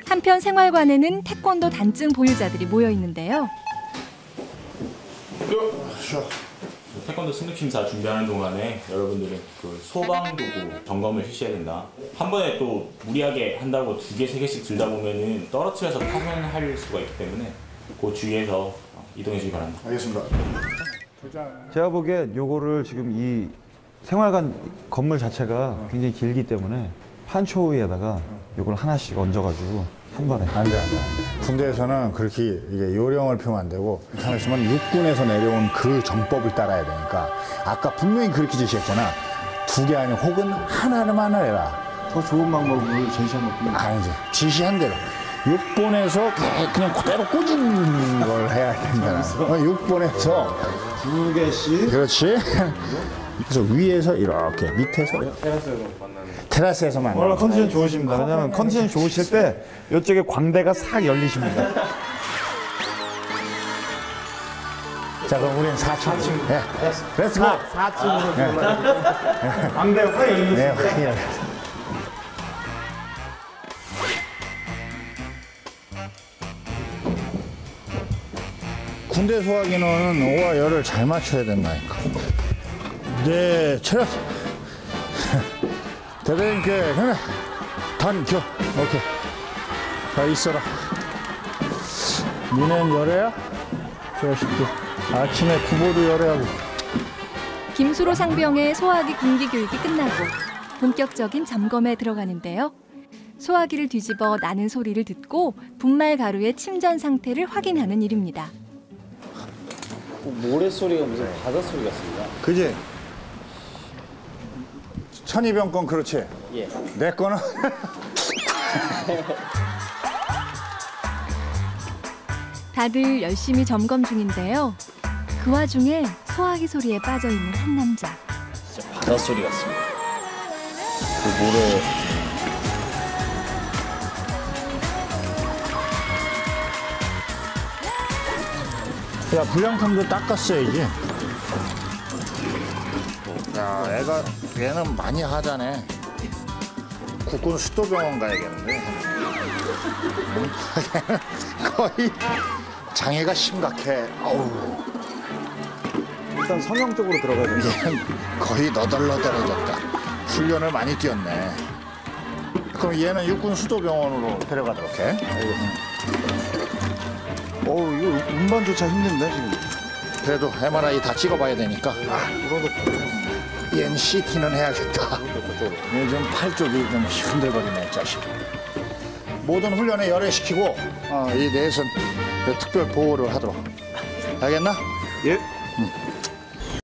한편 생활관에는 태권도 단증 보유자들이 모여 있는데요. 태권도 승급 심사 준비하는 동안에 여러분들은 그 소방도구 점검을 실시해야 된다. 한 번에 또 무리하게 한다고 2개, 3개씩 들다 보면은 떨어뜨려서 파손할 수가 있기 때문에 그 주의해서 이동해 주시기 바랍니다. 알겠습니다. 제가 보기엔 요거를 지금 이 생활관 건물 자체가 굉장히 길기 때문에 판초위에다가 요걸 하나씩 얹어가지고 한 번에. 안 돼. 군대에서는 그렇게 이게 요령을 피우면 안 되고, 가만 있으면 육군에서 내려온 그 정법을 따라야 되니까, 아까 분명히 그렇게 지시했잖아. 2개 아니면 혹은 하나만 해라. 더 좋은 방법을 제시한 것뿐이에요. 아니지. 지시한 대로. 6번에서 그냥 그대로 꽂은 걸 해야 된다. 6번에서 2개씩. 그렇지. 그래서 위에서 이렇게, 밑에서 테라스에서 만나는. 오늘 컨디션 좋으십니다. 왜냐면 컨디션 좋으실 때 이쪽에 광대가 싹 열리십니다. 자, 그럼 우리는 4층. 네. 렛츠고. 4층으로 광대가 확 열리십니다. 네, 확 열렸어. 군대 소화기는 오와 열을 잘 맞춰야 된다니까. 이제 차렸어. 대대님께 그래 단켜. 오케이. 자, 있어라. 니넨 열애야? 자식들 아침에 구보도 열애하고. 김수로 상병의 소화기 군기 교육이 끝나고 본격적인 점검에 들어가는데요. 소화기를 뒤집어 나는 소리를 듣고 분말 가루의 침전 상태를 확인하는 일입니다. 모래 소리가 무슨 바다 소리 같습니다. 그지? 천이병 건 그렇지? 예. 내 거는? 다들 열심히 점검 중인데요. 그 와중에 소화기 소리에 빠져있는 한 남자. 진짜 바다 소리 같습니다. 그 모래. 야, 불량품도 닦았어야지. 야, 얘는 많이 하자네. 국군 수도병원 가야겠는데. 거의 장애가 심각해. 어우. 일단 성형적으로 들어가야 됩니다. 얘는 거의 너덜너덜해졌다. 훈련을 많이 뛰었네. 그럼 얘는 육군 수도병원으로 데려가도록 해. 어우, 이거 운반조차 힘든데, 지금. 그래도 MRI 다 찍어봐야 되니까. 얘는 CT는 해야겠다. 요즘 팔 쪽이 좀 흔들거리네, 자식. 모든 훈련에 열애시키고 이 넷은 특별 보호를 하도록. 알겠나? 예.